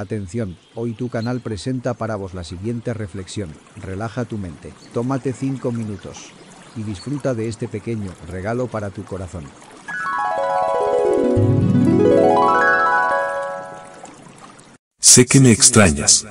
Atención, hoy tu canal presenta para vos la siguiente reflexión. Relaja tu mente, tómate 5 minutos y disfruta de este pequeño regalo para tu corazón. Sé que me extrañas.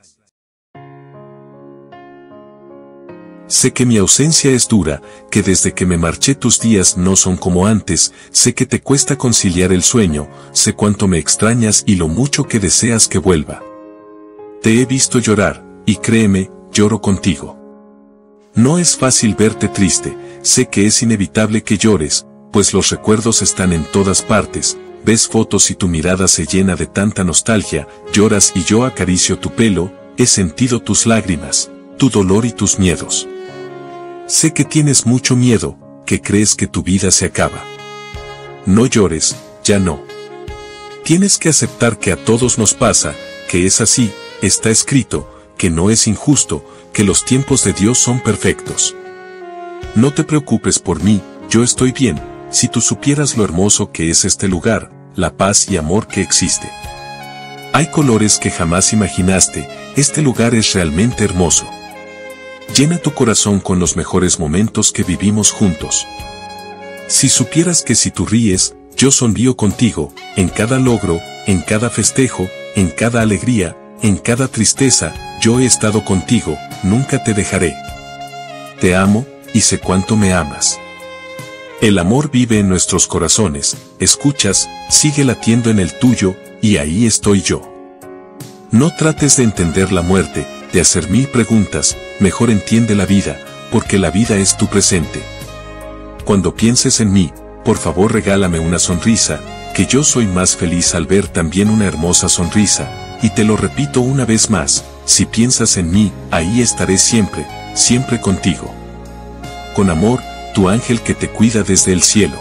Sé que mi ausencia es dura, que desde que me marché tus días no son como antes, sé que te cuesta conciliar el sueño, sé cuánto me extrañas y lo mucho que deseas que vuelva. Te he visto llorar, y créeme, lloro contigo. No es fácil verte triste, sé que es inevitable que llores, pues los recuerdos están en todas partes, ves fotos y tu mirada se llena de tanta nostalgia, lloras y yo acaricio tu pelo, he sentido tus lágrimas, tu dolor y tus miedos. Sé que tienes mucho miedo, que crees que tu vida se acaba. No llores, ya no. Tienes que aceptar que a todos nos pasa, que es así, está escrito, que no es injusto, que los tiempos de Dios son perfectos. No te preocupes por mí, yo estoy bien, si tú supieras lo hermoso que es este lugar, la paz y amor que existe. Hay colores que jamás imaginaste, este lugar es realmente hermoso. Llena tu corazón con los mejores momentos que vivimos juntos. Si supieras que si tú ríes, yo sonrío contigo, en cada logro, en cada festejo, en cada alegría, en cada tristeza, yo he estado contigo, nunca te dejaré. Te amo, y sé cuánto me amas. El amor vive en nuestros corazones, escuchas, sigue latiendo en el tuyo, y ahí estoy yo. No trates de entender la muerte, de hacer 1000 preguntas, mejor entiende la vida, porque la vida es tu presente. Cuando pienses en mí, por favor regálame una sonrisa, que yo soy más feliz al ver también una hermosa sonrisa, y te lo repito una vez más, si piensas en mí, ahí estaré siempre, siempre contigo. Con amor, tu ángel que te cuida desde el cielo.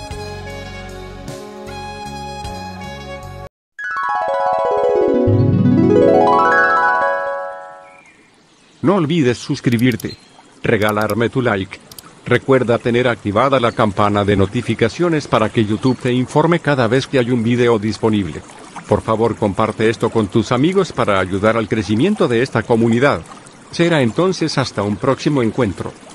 No olvides suscribirte, regalarme tu like. Recuerda tener activada la campana de notificaciones para que YouTube te informe cada vez que hay un video disponible. Por favor, comparte esto con tus amigos para ayudar al crecimiento de esta comunidad. Será entonces hasta un próximo encuentro.